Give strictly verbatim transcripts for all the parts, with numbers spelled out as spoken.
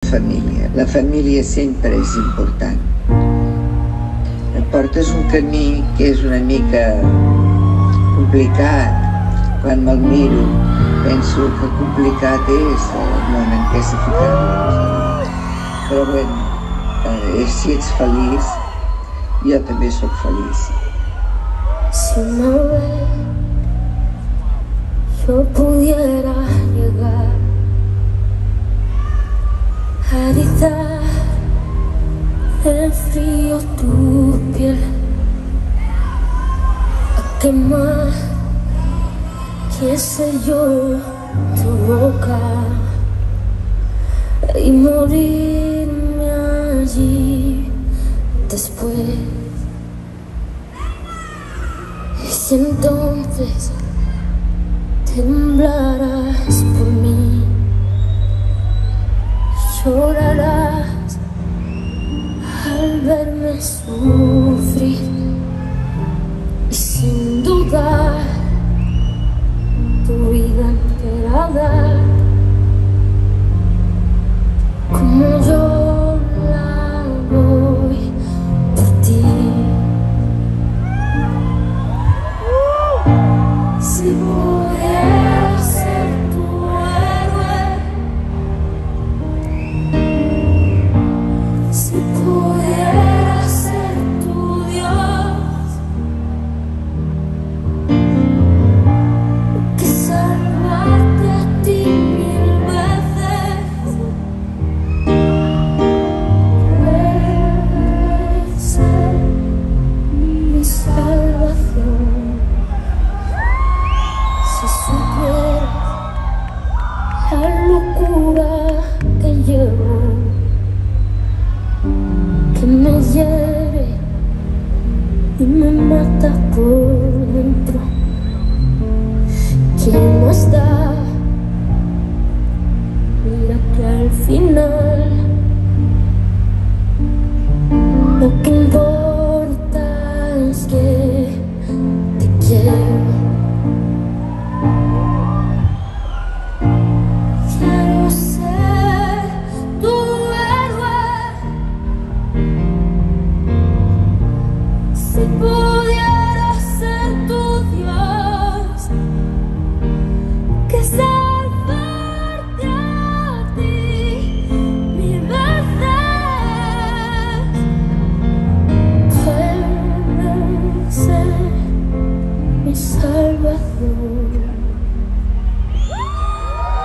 família. La família sempre és important. Portes un camí que és una mica complicat. Quan me'l miro penso que complicat és el món en què s'ha ficat. Però bé, eh, si ets feliç, jo també sóc feliç. Si una vez yo pudiera llegar a erizar en frío tu piel, a quemar, qué sé yo, tu boca y morirme allí después. Y si entonces temblarás por mí, llorarás al verme sufrir y sin dudar tu vida entera dar como yo la doy por ti. Si pudiera ser tu héroe, si pudiera ser tu Dios, que salvarte a ti mil veces, puedes ser mi salvación. Si supieras la locura que llevo, que me hiere y me mata por dentro, ¿quién más da? Mira que al final lo que importa es que te quiero. Quiero ser tu héroe. Si pudiera ser tu Dios, que salvarte a ti mil veces, puedes ser mi salvación.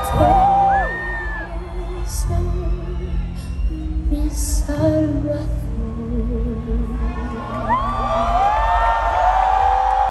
Mi salvación.